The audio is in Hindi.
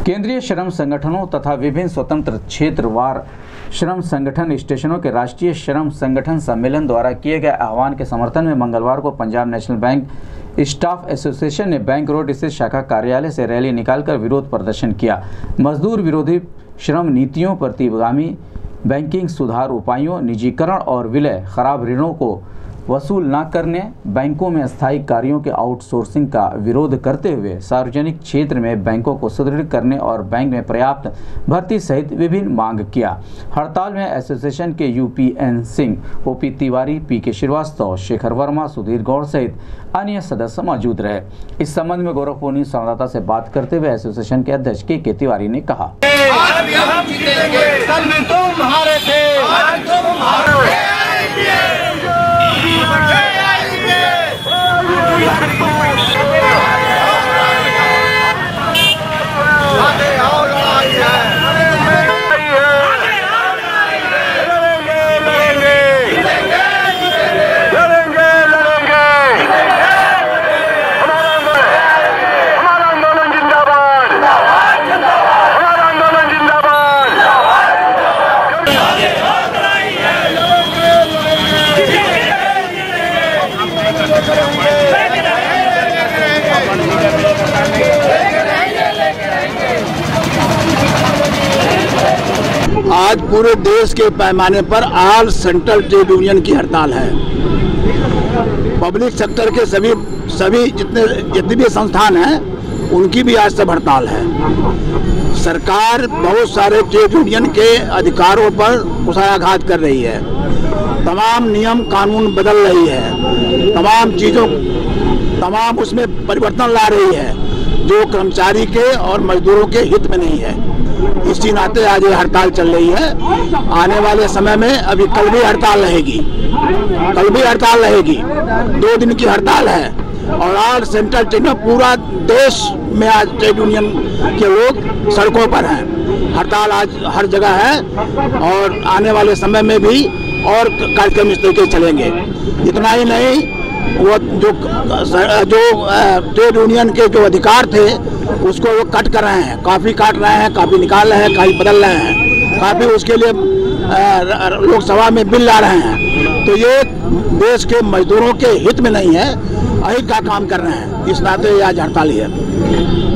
केंद्रीय श्रम संगठनों तथा विभिन्न स्वतंत्र क्षेत्रवार श्रम संगठन स्टेशनों के राष्ट्रीय श्रम संगठन सम्मेलन द्वारा किए गए आह्वान के समर्थन में मंगलवार को Punjab national bank staff association ने बैंक रोड स्थित शाखा कार्यालय से रैली निकालकर विरोध प्रदर्शन किया। मजदूर विरोधी श्रम नीतियों, प्रतिगामी बैंकिंग सुधार उपायों, निजीकरण और विलय, खराब ऋणों को वसूल न करने, बैंकों में अस्थायी कार्यों के आउटसोर्सिंग का विरोध करते हुए सार्वजनिक क्षेत्र में बैंकों को सुदृढ़ करने और बैंक में पर्याप्त भर्ती सहित विभिन्न मांग किया। हड़ताल में एसोसिएशन के UPN Singh, OP Tiwari, PK Srivastava, Shekhar Verma, Sudhir Gaur सहित अन्य सदस्य मौजूद रहे। इस संबंध में गोरखपुर न्यूज संवाददाता से बात करते हुए एसोसिएशन के अध्यक्ष के तिवारी ने कहा, आज पूरे देश के पैमाने पर ऑल सेंट्रल ट्रेड यूनियन की हड़ताल है। पब्लिक सेक्टर के सभी जितने भी संस्थान हैं उनकी भी आज सब हड़ताल है। सरकार बहुत सारे ट्रेड यूनियन के अधिकारों पर कुशायाघात कर रही है, तमाम नियम कानून बदल रही है, तमाम उसमें परिवर्तन ला रही है जो कर्मचारी के और मजदूरों के हित में नहीं है। इसी नाते आज ये हड़ताल चल रही है। आने वाले समय में अभी कल भी हड़ताल रहेगी, 2 दिन की हड़ताल है। और आज सेंट्रल ट्रेड में पूरा देश में आज ट्रेड यूनियन के लोग सड़कों पर हैं। हड़ताल आज हर जगह है और आने वाले समय में भी और कार्यक्रम इस तरीके चलेंगे। इतना ही नहीं, वो जो ट्रेड यूनियन के जो अधिकार थे उसको वो कट कर रहे हैं, काफ़ी काट रहे हैं, काफ़ी निकाल रहे हैं, काफ़ी बदल रहे हैं, काफ़ी उसके लिए लोकसभा में बिल ला रहे हैं। तो ये देश के मजदूरों के हित में नहीं है, अहित का काम कर रहे हैं। इस नाते आज हड़ताल है।